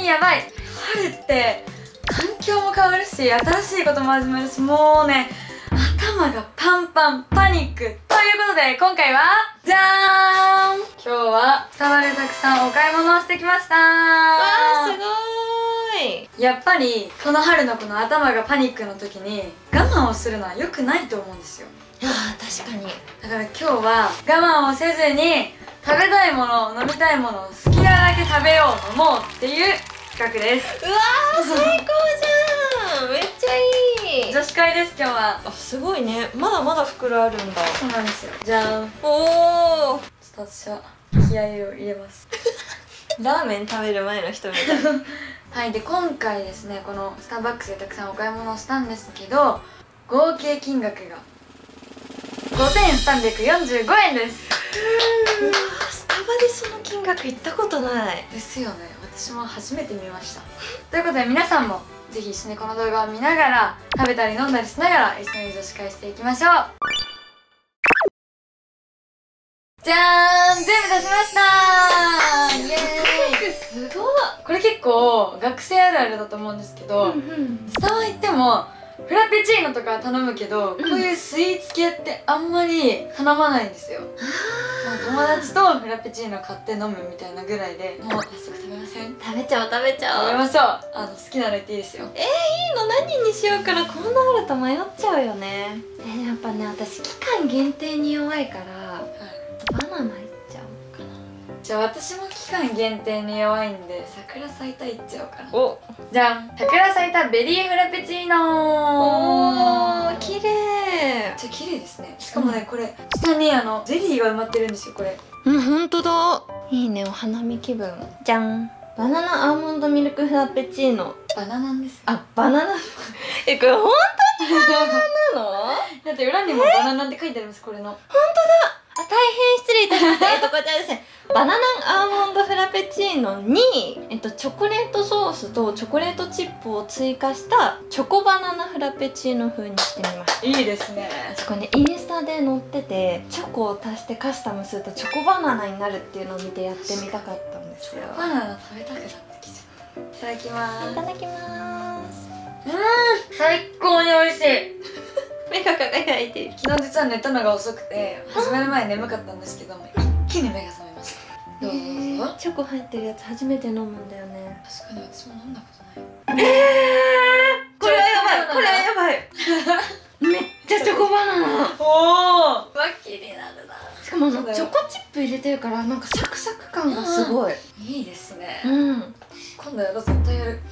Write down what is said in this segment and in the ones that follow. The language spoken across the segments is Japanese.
やばい。春って環境も変わるし新しいことも始まるし、もうね頭がパンパン、パニックということで、今回はじゃーん、今日はスタバでたくさんお買い物をしてきました。 わー、すごーい。 やっぱりこの春のこの頭がパニックの時に我慢をするのは良くないと思うんですよ。 いやー、確かに。 だから今日は我慢をせずに食べたいもの、飲みたいものを好きなだけ食べよう、飲もうっていう企画です。 うわー、最高じゃん。めっちゃいい。 女子会です、今日は。 あ、すごいね。まだまだ袋あるんだ。 そうなんですよ。じゃーん。 おー。 ちょっと私は気合を入れますラーメン食べる前の人みたいな。 はい、で今回ですね、このスターバックスでたくさんお買い物をしたんですけど、合計金額が5345円です。 うわー、スタバでその金額行ったことない。 ですよね。私も初めて見ましたということで、皆さんもぜひ一緒にこの動画を見ながら食べたり飲んだりしながら一緒に女子会していきましょう。じゃーん、全部出しましたー。イエーイ。 すごい。 これ結構学生あるあるだと思うんですけど、スタバ行ってもフラペチーノとか頼むけど、こういうスイーツ系ってあんまり頼まないんですよ。友達とフラペチーノ買って飲むみたいなぐらいで、もう早速食べません？ 食べちゃおう、食べちゃおう。 食べましょう。好きなの言っていいですよ。 いいの、何にしようかな。こんなあると迷っちゃうよね。やっぱね、私期間限定に弱いから、バナナいっちゃおうかな。 じゃあ私も期間限定に弱いんで、桜咲いたいっちゃおうかな。 お、 じゃん、桜咲いたベリーフラペチーノー。 おー、綺麗。 めっちゃ綺麗ですね。しかもね、これ下にゼリーが埋まってるんですよ。これうん、ほんとだ。いいね、お花見気分。じゃん、バナナアーモンドミルクフラペチーノ。 バナナンですよ。 あ、バナナこれ本当にバナナなの？ だって裏にもバナナって書いてあります。これの。 本当だ。あ、大変失礼いたしました。こちらですね、バナナアーモンドフラペチーノに、チョコレートソースとチョコレートチップを追加したチョコバナナフラペチーノ風にしてみました。 いいですね。 これね、インスタで載ってて、チョコを足してカスタムするとチョコバナナになるっていうのを見てやってみたかったんですよ。 バナナ食べたくなってきちゃった。いただきます。 いただきます。 最高に美味しい。 目が輝いてる。 昨日実は寝たのが遅くて、始める前眠かったんですけども、一気に目が覚めました。どうぞ。 チョコ入ってるやつ初めて飲むんだよね。 確かに私も飲んだことない。 これはやばい、これはやばい。めっちゃチョコバナナ。 おお、わ気になるな。 しかもチョコチップ入れてるから、なんかサクサク感がすごい。 いいですね。 今度やろう、絶対やる。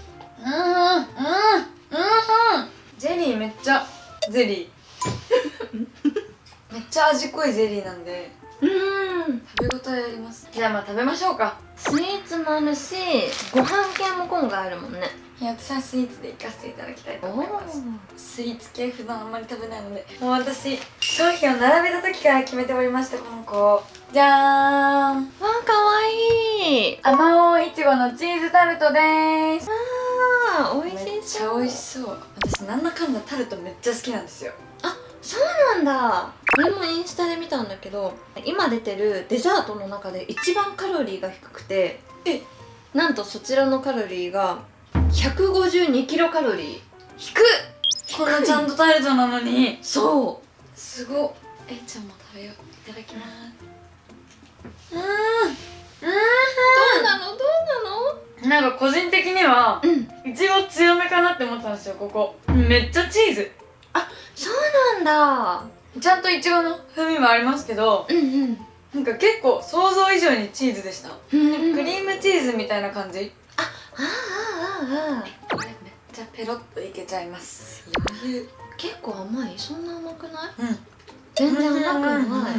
ゼリーめっちゃゼリーめっちゃ味濃いゼリーなんで食べ応えあります。じゃあまあ食べましょうか。 スイーツもあるし、ご飯系も今回あるもんね。 いや、私はスイーツでいかせていただきたいと思います。スイーツ系普段あんまり食べないので、もう私商品を並べた時から決めておりました。この子じゃーん。 わあ、かわいい。 あまおういちごのチーズタルトでーす。 あー、美味しそう。 めっちゃ美味しそう。私なんだかんだタルトめっちゃ好きなんですよ。 あ、そうなんだ。これもインスタで見たんだけど、今出てるデザートの中で一番カロリーが低くて、なんとそちらのカロリーが152キロカロリー。低っ。 こんなちゃんとタルトなのに。 そう、 すごっ。じゃあもう食べよう。いただきます。 どうなの、どうなの。 なんか個人的には、いちご強めかなって思ったんですよ。ここめっちゃチーズ。 あ、そうなんだ。 ちゃんといちごの風味もありますけど、なんか結構想像以上にチーズでした。クリームチーズみたいな感じ。これめっちゃペロッといけちゃいます。余裕。 結構甘い？そんな甘くない？全然甘くない。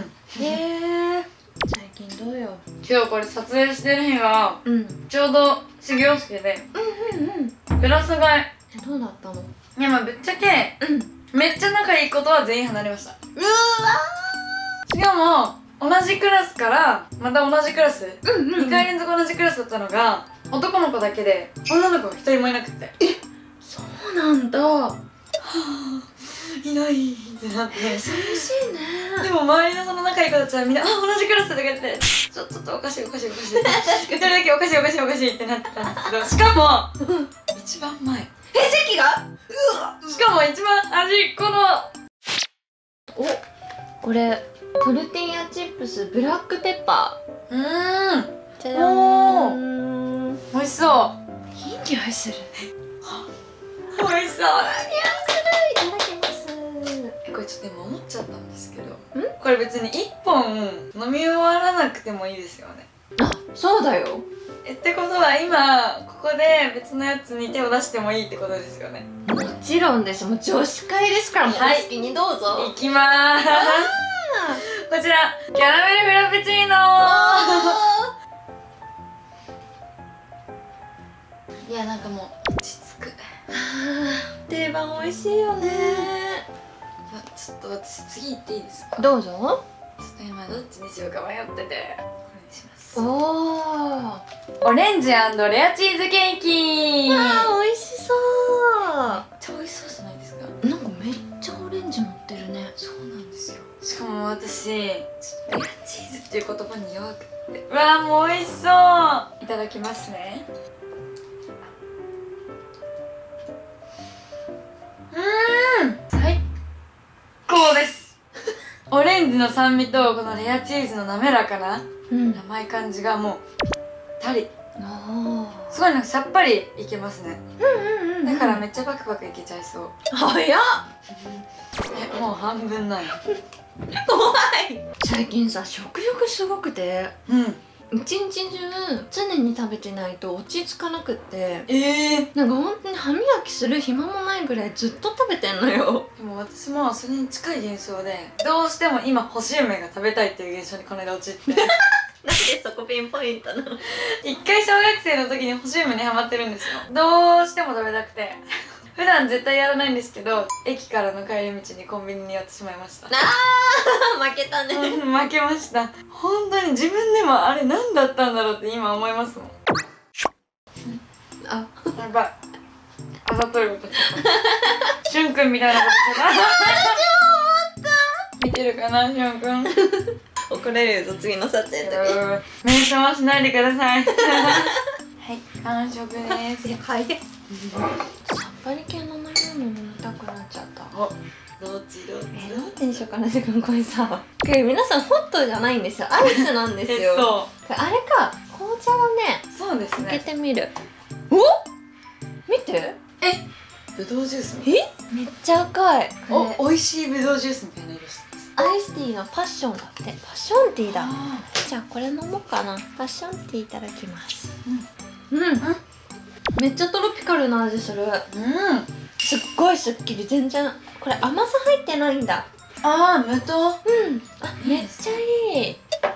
へえ。最近どうよ。 今日これ撮影してる日がちょうど始業式で、クラス替え。 どうだったの？ いや、まあぶっちゃけめっちゃ仲いい子とは全員離れました。 うわー。しかも同じクラスからまた同じクラス、2回連続同じクラスだったのが男の子だけで、女の子が1人もいなくて。 そうなんだ。 いない。 ってなって、 寂しいね。 でも周りのその仲いい子たちはみんな「あ、同じクラス」とか言って「ちょっとおかしいおかしいおかしい」一人だけおかしいおかしいおかしいってなってたんですけど、しかも一番前、 席がしかも一番端っこの、 お、これトルティーヤチップスブラックペッパー。じゃじゃーん。 美味しそう。 いい匂いする。 美味しそうだね。 いただきます。 これちょっと今思っちゃったんですけど、これ別に1本飲み終わらなくてもいいですよね。 あ、そうだよ。 ってことは今ここで別のやつに手を出してもいいってことですよね。 もちろんです。もう女子会ですから、もうお好きにどうぞ。 いきまーす。こちらキャラメルフラペチーノー。いや、なんかもう落ち着く。 定番美味しいよね。 ちょっと私次行っていいですか？ どうぞ。 ちょっと今どっちにしようか迷ってて、これにします。 おオレンジ&レアチーズケーキ。 あー、美味しそう。 めっちゃ美味しそうじゃないですか。 なんかめっちゃオレンジ乗ってるね。 そうなんですよ。しかも私ちょっとレアチーズっていう言葉に弱くて、うわー、もう美味しそう。いただきますね。最高です。オレンジの酸味とこのレアチーズの滑らかな甘い感じがもうたり、すごいなんかさっぱりいけますね。だからめっちゃパクパクいけちゃいそう。 早っ。 もう半分ない。 怖い。最近さ、食欲すごくて、一日中常に食べてないと落ち着かなくって、なんか本当に歯磨きする暇もないぐらいずっと食べてんのよ。 でも私もそれに近い現象で、どうしても今干し梅が食べたいっていう現象にこの間陥ってなんでそこピンポイントなの？ 一回小学生の時に干し梅にハマってるんですよ。どうしても食べたくて普段絶対やらないんですけど、駅からの帰り道にコンビニに寄ってしまいました。 負けたね。 負けました。本当に自分でもあれ何だったんだろうって今思いますもん。 あ、 やばい、あざといことしゅんくんみたいなことしたな。見てるかな、しゅんくん。 怒られるぞ、次の撮影の時。 メンションはしないでください。はい、完食です。 早い。さっぱり系の飲み物飲みたくなっちゃった。 どっちどっちにしようかな。自分これさ、これ皆さんホットじゃないんですよ、アイスなんですよ。 そう、 あれか、紅茶だね。 そうですね。 開けてみる。お、見て。 ぶどうジュース。 めっちゃ赤い。 美味しいぶどうジュースみたいな色してます。 アイスティーのパッションだって。パッションティーだ。じゃあこれ飲もうかな。パッションティーいただきます。めっちゃトロピカルな味する。すっごいすっきり。全然これ甘さ入ってないんだ。 無糖。 あ、めっちゃいい。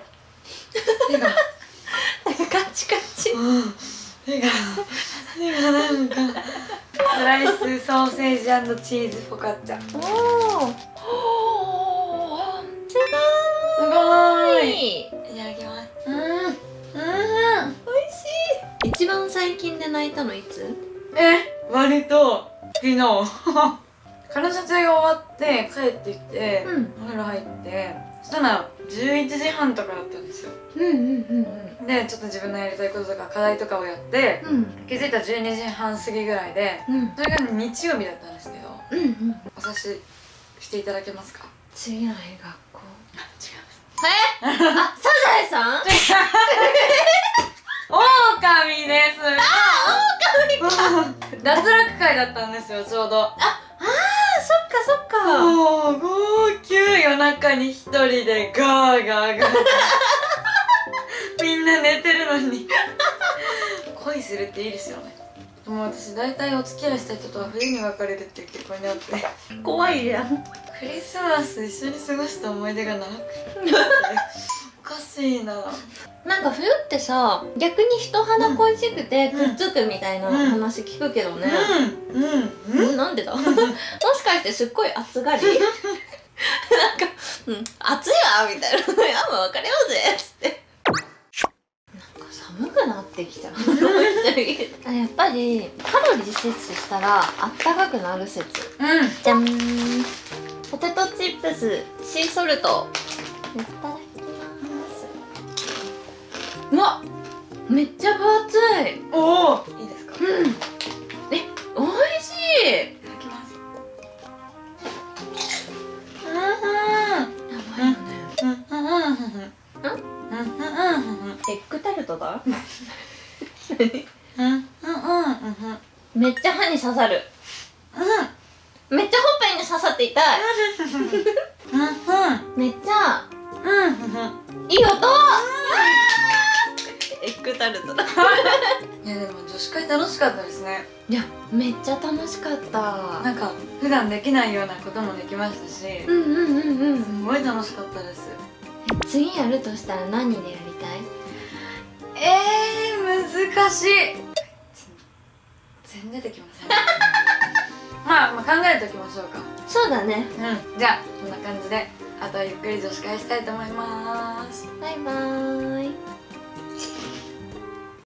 カチカチ。 手がなんかスライスソーセージ&チーズフォカッチャ。 すごーい。 いただきます。 美味しい。一番最近で泣いたのいつ？ 割と昨日彼女撮影が終わって帰ってきて、お風呂入って、そしたら11時半とかだったんですよ。でちょっと自分のやりたいこととか課題とかをやって、気づいたら12時半過ぎぐらいで、それが日曜日だったんですけど、お察ししていただけますか？ 次の日学校。 違います。 あ、サザエさん？ オオカミです。オオカミか。脱落会だったんですよ、ちょうど。 そっかそっか。 もう号泣、夜中に一人でガーガーガーみんな寝てるのに恋するっていいですよね。でも私大体お付き合いした人とは冬に別れるっていう結婚にあって、 怖いじゃん。 クリスマス一緒に過ごした思い出が長くておかしいな。 なんか冬ってさ、逆に人肌恋しくてくっつくみたいな話聞くけどね。なんでだ？もしかしてすっごい暑がり？なんか、暑いわみたいな。やもう別れようぜっつって。なんか寒くなってきた。やっぱりカロリー摂取したらあったかくなる説。じゃん。 ポテトチップスシーソルトいただきます。うわっ、めっちゃ分厚い。 おお、いいですか。 うん、え、おいしい。 いただきます。 やばいよね。エッグタルトだ。めっちゃ歯に刺さる。めっちゃほっぺに刺さって痛い。めっちゃいい音。エッグタルトだ。 いやでも女子会楽しかったですね。 いや、めっちゃ楽しかった。 なんか普段できないようなこともできましたし、すごい楽しかったです。 次やるとしたら何でやりたい？ 難しい。全然出てきません。まあ考えておきましょうか。 そうだね。 じゃあこんな感じであとはゆっくり女子会したいと思います。 バイバーイ。